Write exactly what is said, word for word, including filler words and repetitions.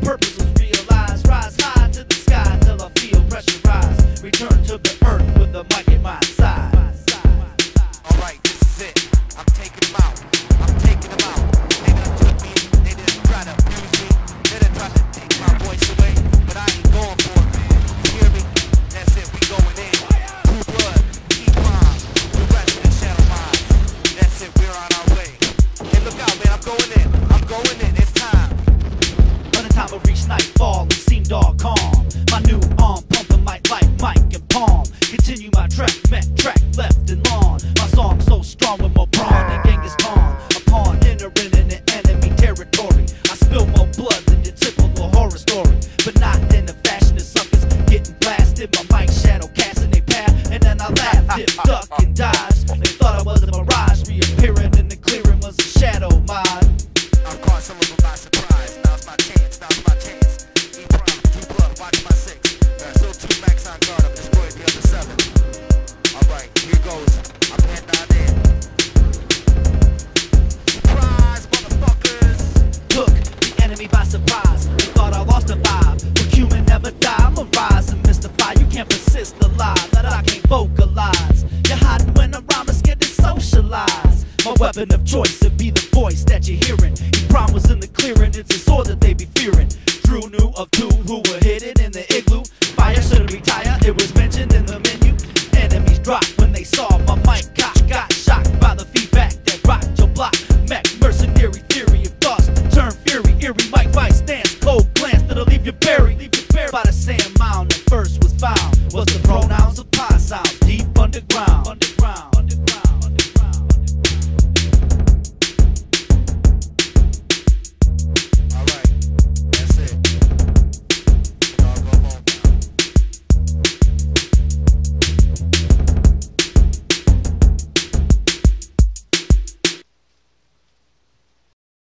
purpose was realized. Rise high to the sky till I feel pressure rise. Return to the earth with the mic at my side. Alright, this is it. I'm taking them out. I'm taking them out. They done took me. They didn't try to abuse me. They didn't try to take my voice away. But I ain't going for it, man. You hear me? That's it. We going in. True blood. Qume. The rest of the shadow minds. That's it. We're on our way. Hey, look out, man. I'm going in. I'm going in. It's time. By the time I reached nightfall, it seemed all calm. My new arm pumping mic like mic and palm. Continue my track, met track left and long. My song so strong with more brawn than Genghis Khan. Upon entering in the enemy territory, I spill more blood than your typical horror story. But not in the fashion of suckers getting blasted. My mic shadow casting their path, and then I laughed, dip, duck, and dodge. They thought I was a mirage, reappearing in the clearing was a shadow mod. I've caught some of them by surprise. Now it's my chance. Now it's my chance. E prime, true blood, watch my six. There's still two max on guard. I've destroyed the other seven. Alright, here goes. I'm heading down in. Surprise, motherfuckers! Took the enemy by surprise. They thought I lost a vibe. But Qume never die. I'ma rise and mystify. You can't persist the lie that I can't vocalize. You're hiding when I rhyme and scared to socialize. My weapon of choice would be the voice that you're hearing. He prom was in the clearing. It's a sword that they be fearing. Drew knew of two who were hidden in the igloo. Fire shouldn't retire. It was mentioned in the menu. Enemies dropped when they saw my mic cock. Got shocked by the feedback that rocked your block. Mech mercenary theory of thoughts to turn fury. Eerie mic vice stance, cold glance that'll leave you buried. Leave you buried by the sand mound that first was found. Was the pronouns of pie sounds deep underground.